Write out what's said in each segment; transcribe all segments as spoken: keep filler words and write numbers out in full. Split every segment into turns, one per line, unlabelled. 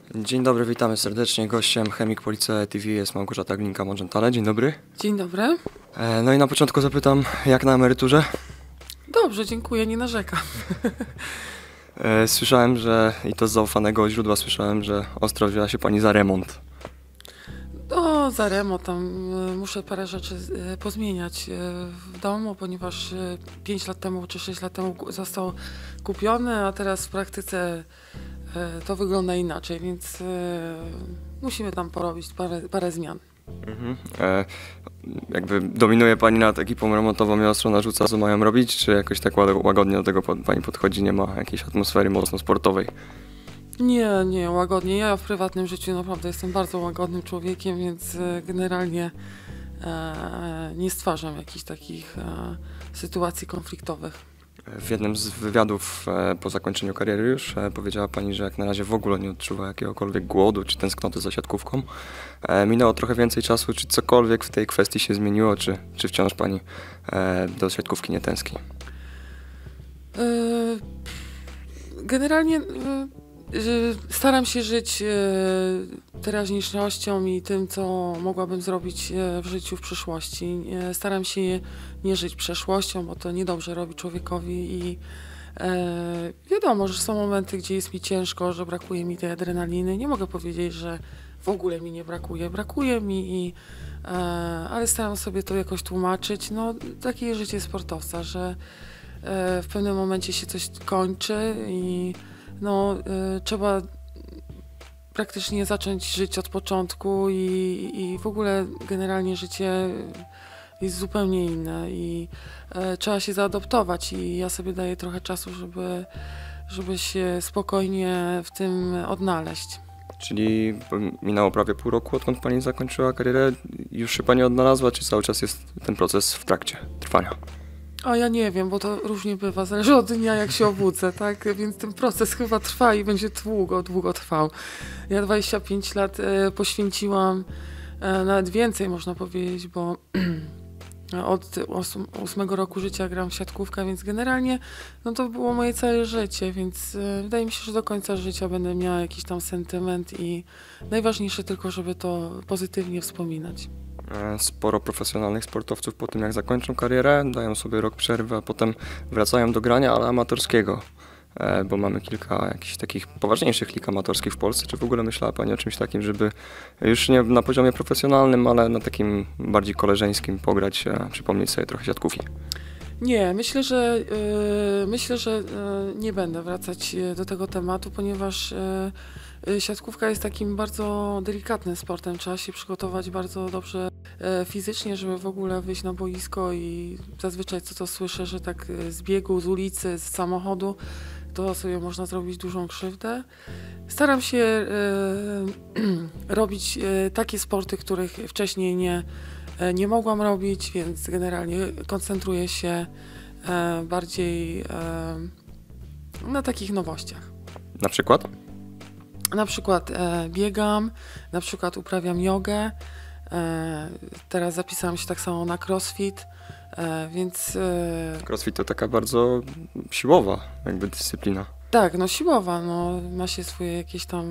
Dzień dobry, witamy serdecznie. Gościem Chemik Police T V jest Małgorzata Glinka-Mączentale. Dzień dobry.
Dzień dobry.
E, no i na początku zapytam, jak na emeryturze?
Dobrze, dziękuję, nie narzekam.
E, słyszałem, że, i to z zaufanego źródła słyszałem, że ostro wzięła się pani za remont.
No, za remont tam y, muszę parę rzeczy y, pozmieniać y, w domu, ponieważ y, pięć lat temu czy sześć lat temu ku- został kupiony, a teraz w praktyce y, to wygląda inaczej, więc y, musimy tam porobić parę, parę zmian.
Mhm. E, jakby dominuje pani nad ekipą remontową i ostro narzuca, co mają robić, czy jakoś tak ład- łagodnie do tego pod, pani podchodzi, nie ma jakiejś atmosfery mocno sportowej?
Nie, nie, łagodnie. Ja w prywatnym życiu naprawdę jestem bardzo łagodnym człowiekiem, więc e, generalnie e, nie stwarzam jakichś takich e, sytuacji konfliktowych.
W jednym z wywiadów e, po zakończeniu kariery już e, powiedziała pani, że jak na razie w ogóle nie odczuwa jakiegokolwiek głodu czy tęsknoty za siatkówką. E, minęło trochę więcej czasu, czy cokolwiek w tej kwestii się zmieniło, czy, czy wciąż pani e, do siatkówki nie tęskni?
E, generalnie e, że staram się żyć e, teraźniejszością i tym, co mogłabym zrobić e, w życiu w przyszłości. E, staram się nie żyć przeszłością, bo to niedobrze robi człowiekowi i e, wiadomo, że są momenty, gdzie jest mi ciężko, że brakuje mi tej adrenaliny. Nie mogę powiedzieć, że w ogóle mi nie brakuje. Brakuje mi, i, e, ale staram sobie to jakoś tłumaczyć. No, takie jest życie sportowca, że e, w pewnym momencie się coś kończy i no, y, trzeba praktycznie zacząć żyć od początku i, i w ogóle generalnie życie jest zupełnie inne i e, trzeba się zaadoptować i ja sobie daję trochę czasu, żeby, żeby się spokojnie w tym odnaleźć.
Czyli minęło prawie pół roku, odkąd pani zakończyła karierę. Już się pani odnalazła, czy cały czas jest ten proces w trakcie trwania?
A ja nie wiem, bo to różnie bywa, zależy od dnia, jak się obudzę, tak? Więc ten proces chyba trwa i będzie długo, długo trwał. Ja dwadzieścia pięć lat e, poświęciłam, e, nawet więcej można powiedzieć, bo od osm- ósmego roku życia gram w siatkówkę, więc generalnie no to było moje całe życie, więc e, wydaje mi się, że do końca życia będę miała jakiś tam sentyment i najważniejsze tylko, żeby to pozytywnie wspominać.
E, Sporo profesjonalnych sportowców po tym, jak zakończą karierę, dają sobie rok przerwy, a potem wracają do grania, ale amatorskiego, e, bo mamy kilka jakichś takich poważniejszych lig amatorskich w Polsce. Czy w ogóle myślała pani o czymś takim, żeby już nie na poziomie profesjonalnym, ale na takim bardziej koleżeńskim pograć, e, przypomnieć sobie trochę siatkówki?
Nie, myślę, że yy, myślę, że yy, nie będę wracać yy, do tego tematu, ponieważ yy, yy, siatkówka jest takim bardzo delikatnym sportem. Trzeba się przygotować bardzo dobrze yy, fizycznie, żeby w ogóle wyjść na boisko i zazwyczaj co to słyszę, że tak yy, z biegu, z ulicy, z samochodu, to sobie można zrobić dużą krzywdę. Staram się yy, robić yy, takie sporty, których wcześniej nie nie mogłam robić, więc generalnie koncentruję się e, bardziej e, na takich nowościach.
Na przykład?
Na przykład e, biegam, na przykład uprawiam jogę, e, teraz zapisałam się tak samo na crossfit, e, więc... E,
Crossfit to taka bardzo siłowa jakby dyscyplina.
tak, no siłowa, no ma się swoje jakieś tam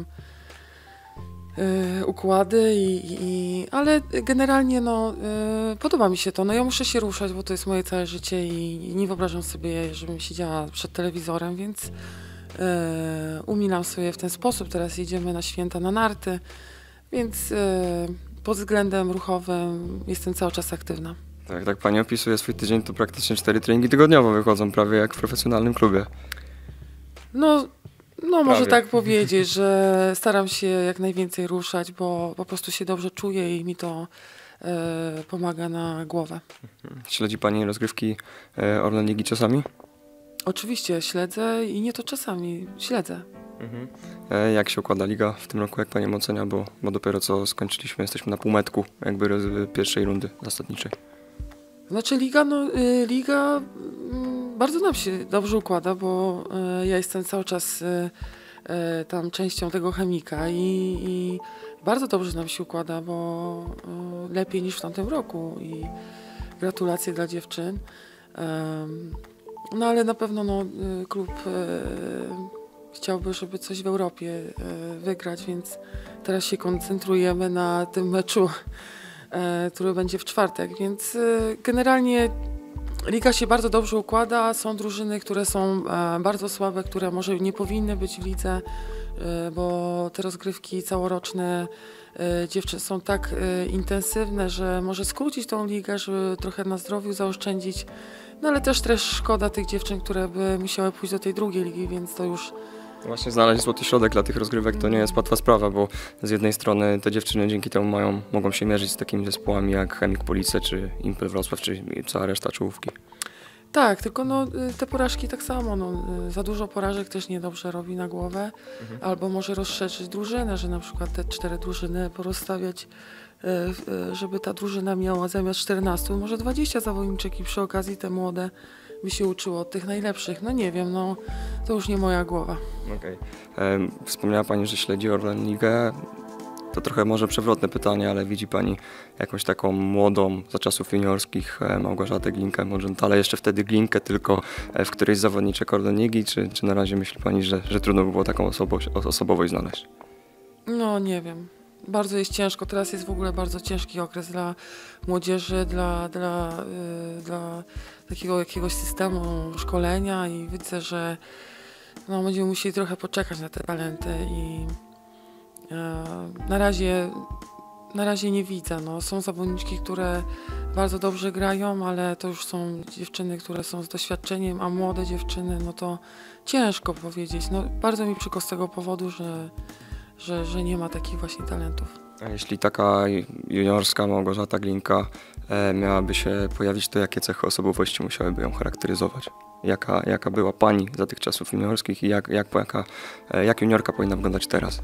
y, układy, i, i, ale generalnie no, y, podoba mi się to. No ja muszę się ruszać, bo to jest moje całe życie i, i nie wyobrażam sobie, żebym siedziała przed telewizorem, więc y, umilam sobie w ten sposób. Teraz jedziemy na święta na narty, więc y, pod względem ruchowym jestem cały czas aktywna.
Tak, tak pani opisuje swój tydzień, to praktycznie cztery treningi tygodniowo wychodzą, prawie jak w profesjonalnym klubie.
No, no może
Prawie.
tak powiedzieć, że staram się jak najwięcej ruszać, bo po prostu się dobrze czuję i mi to e, pomaga na głowę.
Śledzi pani rozgrywki e, Orlen Ligi czasami?
Oczywiście śledzę i nie to czasami, śledzę.
Mhm. E, jak się układa liga w tym roku, jak pani ocenia, bo, bo dopiero co skończyliśmy, jesteśmy na półmetku jakby roz, pierwszej rundy zasadniczej.
Znaczy liga, no, y, liga y, bardzo nam się dobrze układa, bo y, ja jestem cały czas y, y, tam częścią tego chemika i, i bardzo dobrze nam się układa, bo y, lepiej niż w tamtym roku i gratulacje dla dziewczyn. Ym, no ale na pewno no, y, klub y, chciałby, żeby coś w Europie e, wygrać, więc teraz się koncentrujemy na tym meczu, e, który będzie w czwartek, więc e, generalnie liga się bardzo dobrze układa. Są drużyny, które są e, bardzo słabe, które może nie powinny być w lidze, e, bo te rozgrywki całoroczne e, dziewczyn są tak e, intensywne, że może skrócić tą ligę, żeby trochę na zdrowiu zaoszczędzić. No ale też też szkoda tych dziewczyn, które by musiały pójść do tej drugiej ligi, więc to już...
Właśnie znaleźć złoty środek dla tych rozgrywek to nie jest łatwa sprawa, bo z jednej strony te dziewczyny dzięki temu mają, mogą się mierzyć z takimi zespołami jak Chemik Police, czy Impel Wrocław, czy cała reszta czołówki.
Tak, tylko no, te porażki tak samo, no, za dużo porażek też niedobrze robi na głowę, mhm. albo może rozszerzyć drużynę, że na przykład te cztery drużyny porozstawiać, żeby ta drużyna miała zamiast czternastu, może dwadzieścia zawodniczek i przy okazji te młode by się uczyło od tych najlepszych. No nie wiem, no to już nie moja głowa.
Okej. Okay. Wspomniała Pani, że śledzi Orlen Ligę. To trochę może przewrotne pytanie, ale widzi Pani jakąś taką młodą, za czasów juniorskich Małgorzatę Glinkę, może ale jeszcze wtedy Glinkę, tylko w którejś z zawodniczek Orlen Ligi, czy, czy na razie myśli Pani, że, że trudno by było taką osobowość, osobowość znaleźć?
No nie wiem. Bardzo jest ciężko. Teraz jest w ogóle bardzo ciężki okres dla młodzieży, dla, dla, yy, dla takiego jakiegoś systemu szkolenia i widzę, że no, będziemy musieli trochę poczekać na te talenty i yy, na razie, na razie nie widzę. No, są zawodniczki, które bardzo dobrze grają, ale to już są dziewczyny, które są z doświadczeniem, a młode dziewczyny, no to ciężko powiedzieć. No, bardzo mi przykro z tego powodu, że Że, że nie ma takich właśnie talentów.
A jeśli taka juniorska Małgorzata Glinka e, miałaby się pojawić, to jakie cechy osobowości musiałyby ją charakteryzować? Jaka, jaka była Pani za tych czasów juniorskich i jak, jak, jaka, e, jak juniorka powinna wyglądać teraz?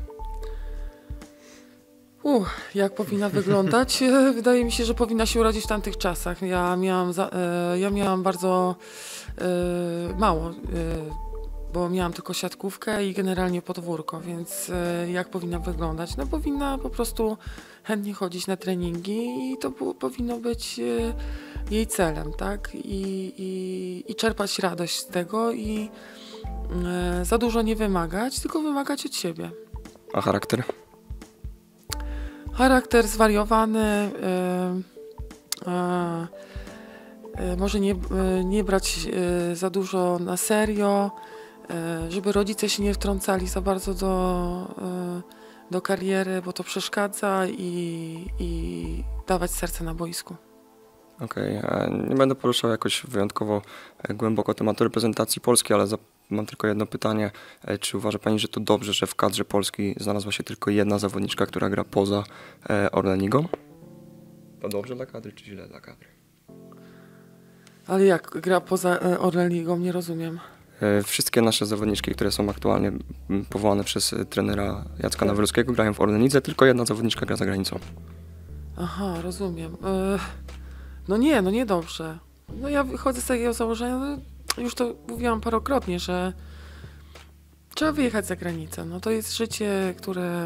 Uh, jak powinna wyglądać? Wydaje mi się, że powinna się urodzić w tamtych czasach. Ja miałam, za, e, ja miałam bardzo e, mało e, bo miałam tylko siatkówkę i generalnie podwórko, więc e, jak powinna wyglądać? No powinna po prostu chętnie chodzić na treningi i to było, powinno być e, jej celem, tak? I, i, i czerpać radość z tego i e, za dużo nie wymagać, tylko wymagać od siebie.
A charakter?
Charakter zwariowany, e, e, e, może nie, e, nie brać e, za dużo na serio, żeby rodzice się nie wtrącali za bardzo do, do kariery, bo to przeszkadza i, i dawać serce na boisku.
Okej, okay. Nie będę poruszał jakoś wyjątkowo głęboko tematu reprezentacji Polski, ale mam tylko jedno pytanie. Czy uważa Pani, że to dobrze, że w kadrze Polski znalazła się tylko jedna zawodniczka, która gra poza Orlen Ligą? To dobrze dla kadry, czy źle dla kadry?
Ale jak gra poza Orlen Ligą? Nie rozumiem.
Wszystkie nasze zawodniczki, które są aktualnie powołane przez trenera Jacka Nawrockiego, grają w Orlen Lidze, tylko jedna zawodniczka gra za granicą.
Aha, rozumiem. No nie, no nie dobrze. No ja wychodzę z takiego założenia, no już to mówiłam parokrotnie, że trzeba wyjechać za granicę. No to jest życie, które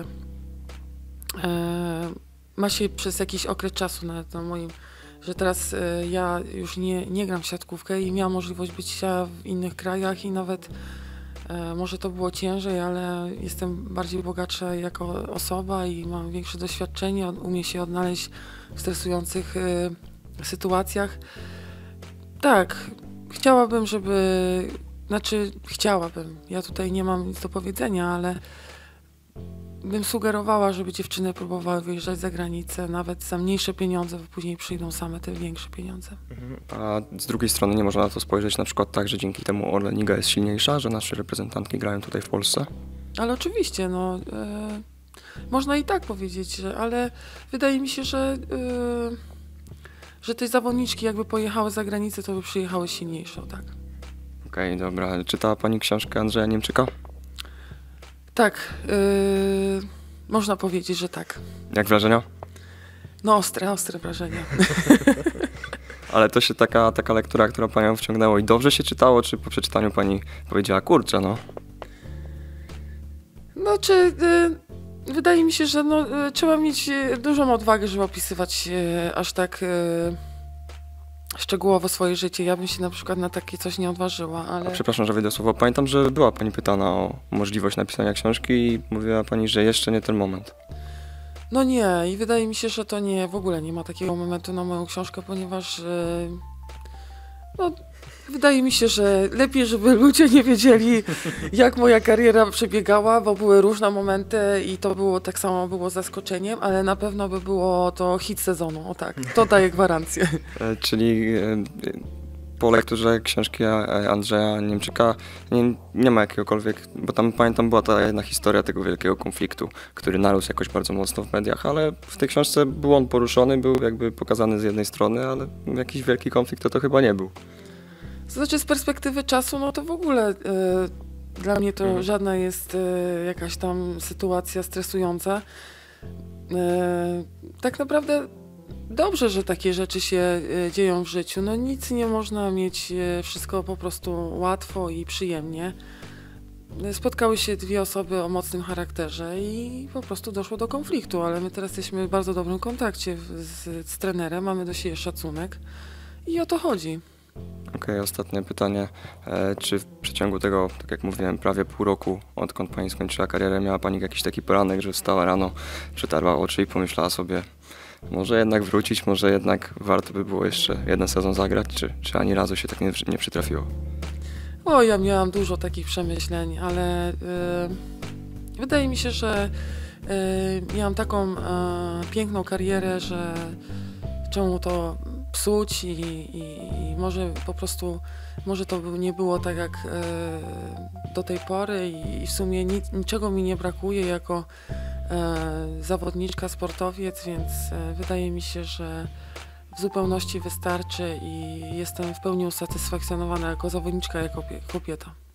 e, ma się przez jakiś okres czasu nawet na moim, że teraz e, ja już nie, nie gram w siatkówkę i miałam możliwość bycia w innych krajach i nawet e, może to było ciężej, ale jestem bardziej bogatsza jako osoba i mam większe doświadczenie, umiem się odnaleźć w stresujących e, sytuacjach. Tak, chciałabym, żeby, znaczy chciałabym, ja tutaj nie mam nic do powiedzenia, ale bym sugerowała, żeby dziewczyny próbowały wyjeżdżać za granicę, nawet za mniejsze pieniądze, bo później przyjdą same te większe pieniądze.
A z drugiej strony nie można na to spojrzeć na przykład tak, że dzięki temu Orlen Liga jest silniejsza, że nasze reprezentantki grają tutaj w Polsce?
Ale oczywiście, no, e, można i tak powiedzieć, że, ale wydaje mi się, że, e, że te zawodniczki jakby pojechały za granicę, to by przyjechały silniejsze, tak.
Okej, okay, dobra. Czytała Pani książkę Andrzeja Niemczyka?
Tak, yy, można powiedzieć, że tak.
Jak wrażenia?
No ostre, ostre wrażenia.
Ale to się taka, taka lektura, która Panią wciągnęła i dobrze się czytało, czy po przeczytaniu Pani powiedziała, kurczę, no?
No, czy yy, wydaje mi się, że no, yy, trzeba mieć yy, dużą odwagę, żeby opisywać yy, aż tak yy, szczegółowo swoje życie. Ja bym się na przykład na takie coś nie odważyła, ale...
A przepraszam, że wejdę słowo. Pamiętam, że była pani pytana o możliwość napisania książki i mówiła pani, że jeszcze nie ten moment.
No nie, i wydaje mi się, że to nie, w ogóle nie ma takiego momentu na moją książkę, ponieważ e, no, wydaje mi się, że lepiej, żeby ludzie nie wiedzieli, jak moja kariera przebiegała, bo były różne momenty i to było tak samo było zaskoczeniem, ale na pewno by było to hit sezonu, o tak, to daję gwarancję.
E, czyli e, po lekturze książki e, Andrzeja Niemczyka nie, nie ma jakiegokolwiek, bo tam pamiętam była ta jedna historia tego wielkiego konfliktu, który narósł jakoś bardzo mocno w mediach, ale w tej książce był on poruszony, był jakby pokazany z jednej strony, ale jakiś wielki konflikt to to chyba nie był.
Znaczy z perspektywy czasu, no to w ogóle y, dla mnie to
Mhm.
żadna jest y, jakaś tam sytuacja stresująca. Y, tak naprawdę dobrze, że takie rzeczy się y, dzieją w życiu. No nic nie można mieć, y, wszystko po prostu łatwo i przyjemnie. Y, Spotkały się dwie osoby o mocnym charakterze i po prostu doszło do konfliktu, ale my teraz jesteśmy w bardzo dobrym kontakcie w- z, z trenerem, mamy do siebie szacunek i o to chodzi.
Okej, ostatnie pytanie. E, czy w przeciągu tego, tak jak mówiłem, prawie pół roku, odkąd pani skończyła karierę, miała pani jakiś taki poranek, że wstała rano, przetarła oczy i pomyślała sobie, może jednak wrócić, może jednak warto by było jeszcze jeden sezon zagrać, czy, czy ani razu się tak nie, nie przytrafiło?
O, ja miałam dużo takich przemyśleń, ale y, wydaje mi się, że y, miałam taką y, piękną karierę, że czemu to psuć i, i, i może po prostu, może to by nie było tak jak y, do tej pory i, i w sumie nic, niczego mi nie brakuje jako y, zawodniczka, sportowiec, więc y, wydaje mi się, że w zupełności wystarczy i jestem w pełni usatysfakcjonowana jako zawodniczka, jako pie- kobieta.